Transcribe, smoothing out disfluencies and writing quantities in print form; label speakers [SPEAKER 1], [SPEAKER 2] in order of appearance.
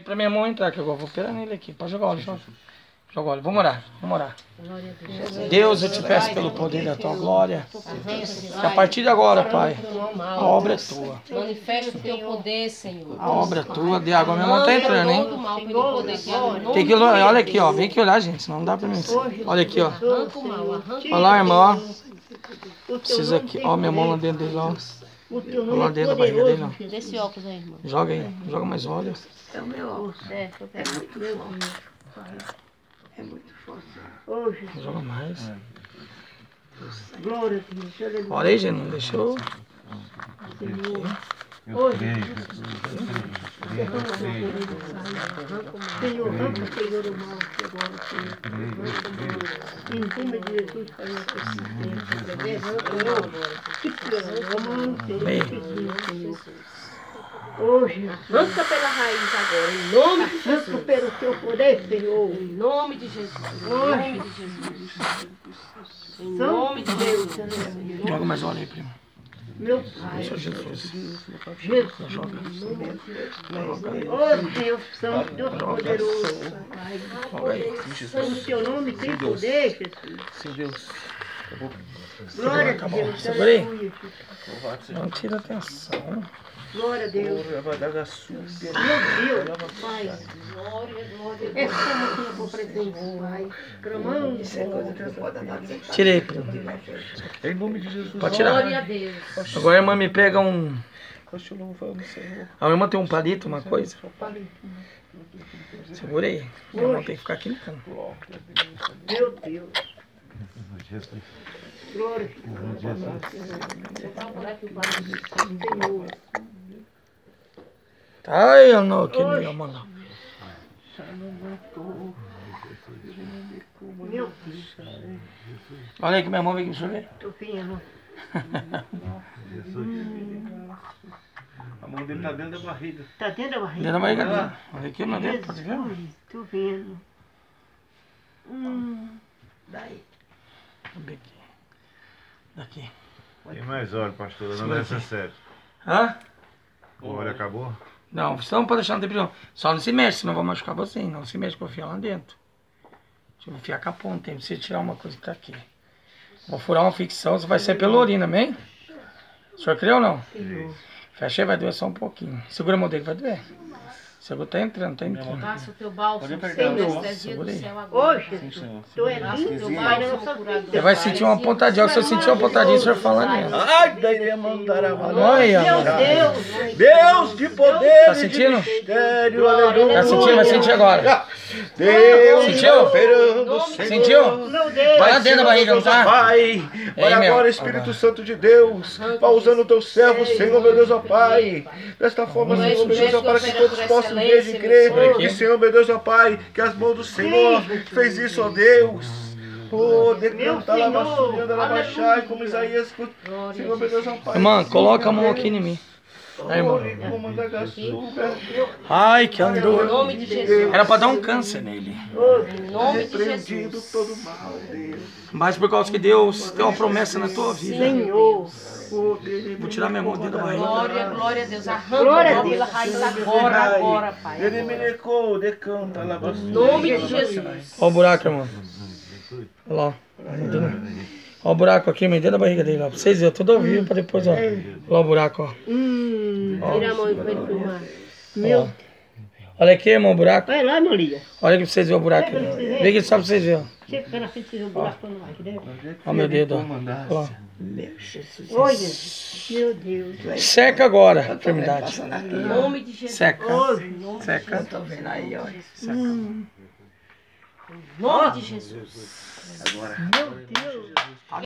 [SPEAKER 1] pra minha mão entrar, que agora eu vou operar nele aqui. Pode jogar óleo, joga. Joga óleo. Vamos orar, vamos orar. Deus, eu te peço pelo poder da tua glória. Que a partir de agora, Pai, a obra é tua.
[SPEAKER 2] Manifesta o teu poder, Senhor.
[SPEAKER 1] A obra é tua. De água, minha mão tá entrando, hein? Tem que olhar, olha aqui, ó. Vem aqui olhar, gente, senão não dá pra mim. Olha aqui, ó. Olha lá, irmão, ó. Precisa aqui, ó, minha mão lá dentro dele, ó. Lá dentro da barriga dele, ó.
[SPEAKER 2] Desse óculos aí, irmão.
[SPEAKER 1] Joga aí, joga mais óleo.
[SPEAKER 3] É o meu óculos.
[SPEAKER 2] É, eu pego.
[SPEAKER 3] É muito forte. Ô, Jesus.
[SPEAKER 1] Joga mais.
[SPEAKER 3] Glória a Deus. Aleluia.
[SPEAKER 1] Olha aí, gente, não deixou.
[SPEAKER 3] Ô, Jesus. Senhor, arranca, Senhor, o mal que agora, Senhor. Em nome de Jesus, Pai, que pior, Senhor. Ô, Jesus.
[SPEAKER 2] Arranca pela raiz agora, em nome de Jesus.
[SPEAKER 3] Arranca pelo teu poder, Senhor.
[SPEAKER 2] Em nome de Jesus. Em nome de Jesus. Em nome de Deus. Aleluia.
[SPEAKER 1] Joga mais óleo aí, primo.
[SPEAKER 3] Meu Pai.
[SPEAKER 1] Senhor Jesus.
[SPEAKER 3] Jesus.
[SPEAKER 1] Joga.
[SPEAKER 3] Ô, Deus Santo, Deus poderoso, Pai.
[SPEAKER 1] Joga aí.
[SPEAKER 3] O teu nome tem poder, Jesus.
[SPEAKER 4] Sim, Deus.
[SPEAKER 3] Glória a
[SPEAKER 1] Tá bom.
[SPEAKER 3] Deus.
[SPEAKER 1] Segura aí.
[SPEAKER 3] Aleluia, Jesus.
[SPEAKER 1] Não tira atenção.
[SPEAKER 3] Glória a Deus. Meu Deus, Pai. É como que eu vou presente, Pai. Clamando.
[SPEAKER 1] Tira aí, primo.
[SPEAKER 4] Em nome de Jesus.
[SPEAKER 1] Pode tirar.
[SPEAKER 2] Glória a Deus.
[SPEAKER 1] Agora a irmã me pega um...
[SPEAKER 4] Nós te louvamos, Senhor.
[SPEAKER 1] A irmã tem um palito, uma coisa. Segura aí. Minha mão tem que ficar aqui no canto.
[SPEAKER 3] Meu Deus. Glória a Deus.
[SPEAKER 1] Ai, eu não, que meu mano.
[SPEAKER 3] Meu Deus.
[SPEAKER 1] Olha aí que minha mão vem aqui, deixa eu ver.
[SPEAKER 3] Tô vendo.
[SPEAKER 4] A mão dele tá dentro da barriga.
[SPEAKER 3] Tá dentro da barriga?
[SPEAKER 1] Dentro da barriga dele. Olha aqui, meu Deus, pode ver?
[SPEAKER 3] Tô vendo. Daí.
[SPEAKER 1] Deixa eu ver aqui. Daqui.
[SPEAKER 5] Tem mais óleo, pastor, não é sério.
[SPEAKER 1] Hã?
[SPEAKER 5] O óleo acabou?
[SPEAKER 1] Não, você não pode deixar no tempo. Só não se mexe, senão vai machucar você. Não se mexe, vou enfiar lá dentro. Deixa eu enfiar com a ponta, tem que tirar uma coisa que tá aqui. Vou furar uma ficção, isso vai ser pela urina, amém? O senhor crê ou não? Fecha aí, vai doer só um pouquinho. Segura a mão dele, vai doer. Segura, tá entrando, tá entrando.
[SPEAKER 2] Passa o teu bálsamo,
[SPEAKER 4] Pode
[SPEAKER 2] Senhor,
[SPEAKER 4] apertar.
[SPEAKER 2] anestesia do
[SPEAKER 1] Segura aí.
[SPEAKER 2] céu agora.
[SPEAKER 3] Ô, Jesus.
[SPEAKER 4] Senhor.
[SPEAKER 3] Tu é
[SPEAKER 2] Passa o
[SPEAKER 3] lindo,
[SPEAKER 2] teu
[SPEAKER 3] Pai. Eu
[SPEAKER 2] bálsamo
[SPEAKER 3] sou
[SPEAKER 2] curador.
[SPEAKER 1] Você vai sentir uma pontadinha, se eu sentir uma pontadinha, o senhor fala dentro.
[SPEAKER 4] Ai, daí ele mandará
[SPEAKER 1] Olha,
[SPEAKER 3] Meu
[SPEAKER 1] mano.
[SPEAKER 3] Deus.
[SPEAKER 4] Deus de poder
[SPEAKER 1] Tá
[SPEAKER 4] e de
[SPEAKER 1] sentindo?
[SPEAKER 4] mistério, aleluia.
[SPEAKER 1] Tá sentindo? Vai sentir agora.
[SPEAKER 4] Deus
[SPEAKER 1] Sentiu?
[SPEAKER 4] operando, Senhor.
[SPEAKER 1] Sentiu?
[SPEAKER 3] Meu Deus.
[SPEAKER 1] Vai lá dentro da barriga, não tá?
[SPEAKER 4] Pai, olha
[SPEAKER 1] meu.
[SPEAKER 4] agora, Espírito Santo de Deus, vai usando o teu servo, Senhor, meu Deus, ó Pai. Desta forma, Senhor, meu Deus, ó, para que todos possam ver e crer que, Senhor, meu Deus, ó Pai, que as mãos do Senhor fez isso, ó Deus. Oh, decanta lá, vassourando, ela baixar, como Isaías, Senhor, meu Deus, ó Pai.
[SPEAKER 1] Irmã, coloca a mão aqui em mim. Aí, irmão. Ai, que
[SPEAKER 2] Em
[SPEAKER 1] andou.
[SPEAKER 2] nome de Jesus.
[SPEAKER 1] Era pra dar um câncer nele.
[SPEAKER 2] Em nome de
[SPEAKER 4] Repreendido
[SPEAKER 2] Jesus.
[SPEAKER 4] todo mal, Deus.
[SPEAKER 1] Mas por causa que Deus tem uma promessa na tua vida.
[SPEAKER 3] Senhor.
[SPEAKER 1] Vou tirar minha mão dentro da barriga.
[SPEAKER 2] Glória, glória a Deus. Arranca
[SPEAKER 3] Glória a
[SPEAKER 2] o mal
[SPEAKER 3] Deus.
[SPEAKER 2] pela raiz agora, agora, Pai.
[SPEAKER 4] Ele
[SPEAKER 2] agora.
[SPEAKER 4] me necou, decanta lá,
[SPEAKER 2] Em nome de Jesus.
[SPEAKER 1] Olha o buraco, irmão. Olha lá. Olha o buraco aqui, dentro da barriga dele. Ó. Pra vocês verem, tudo ao vivo pra depois, ó. Olha lá o buraco, ó.
[SPEAKER 2] Tira a mão e põe ele pro mar.
[SPEAKER 1] Ó. Olha aqui, irmão, o buraco.
[SPEAKER 3] Vai lá, Maria.
[SPEAKER 1] Olha aqui pra vocês verem o buraco. Vem aqui só pra vocês verem.
[SPEAKER 3] Você fica na frente do buraco quando vai, entendeu?
[SPEAKER 1] Ó, meu dedo, ó. Ó.
[SPEAKER 3] Olha, meu Deus.
[SPEAKER 1] Seca agora a enfermidade.
[SPEAKER 2] Em nome de Jesus.
[SPEAKER 1] Seca. Seca.
[SPEAKER 3] Tô vendo aí, olha.
[SPEAKER 2] Em nome de Jesus.
[SPEAKER 3] Meu Deus.